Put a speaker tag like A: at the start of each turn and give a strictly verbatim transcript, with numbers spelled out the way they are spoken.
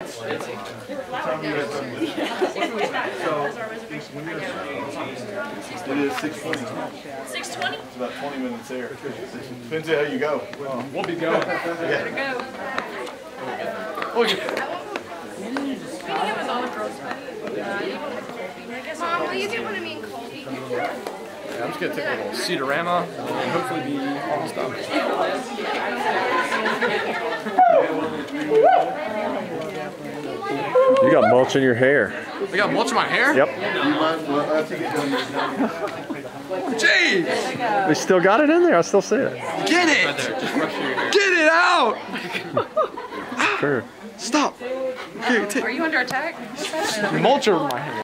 A: It is six twenty.
B: six twenty?
A: It's about twenty minutes there. Depends on how you go.
C: We'll be going.
B: Better go.
D: Mom, will you get one of me and Colby?
C: Yeah, I'm just gonna take a little Cedarama and hopefully be almost done.
E: You got mulch in your hair.
C: I got mulch in my hair?
E: Yep.
C: Jeez!
E: We still got it in there. I still see it.
C: Get it! Get it out!
E: Sure.
C: Stop! Okay,
B: Are you under attack?
C: mulch over my hair.